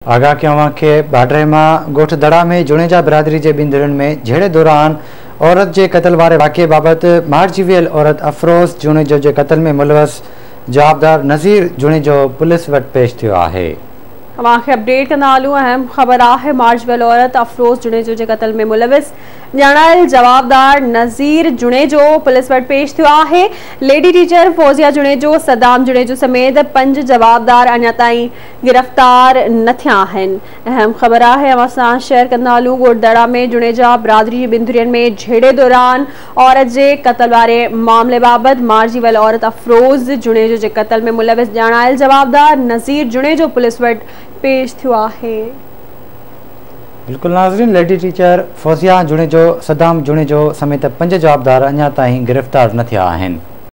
आगाह कयां के बाडरे में गोठ दड़ा में जुनेजा बिरादरी के बिंदुरन में झेड़े दौरान औरत के कत्ल वाले वाक़े बाबत मारिजी वियल औरत अफरोज़ जुनेजो के कत्ल में मुलवस जवाबदार नज़ीर जुनेजो पुलिस वटि पेश थियो आहे। तव्हांखे अपडेट कंदा हलूं। अहम ख़बर आहे मारिजी वियल औरत अफरोज़ जुनेजो के कत्ल में मुलविस ॼाणायल जवाबदार नज़ीर जुनेजो पुलिस वटि पेश थियो आहे। लेडी टीचर फौजिया जुनेजो, सदाम जुनेजो समेत 5 जवाबदार अञा ताईं गिरफ़्तार न थिया आहिनि। अहम ख़बर आहे अवां सां शेयर कंदा हलूं। गोठदड़ा में जुनेजा बिरादरी जी बिंदुरियन में झेड़े दौरान औरत जे कत्ल वारे मामले बाबत मारिजी वियल औरत अफरोज़ जुनेजो के कत्ल में मुलविस ॼाणायल जवाबदार नज़ीर जुनेजो पुलिस वटि पेश थियो आहे। बिल्कुल नाज़रीन, लेडी टीचर फौजिया जुनेजो, सदाम जुनेजो समेत 5 जवाबदार अञा ताईं गिरफ़्तार न थिया आहिनि।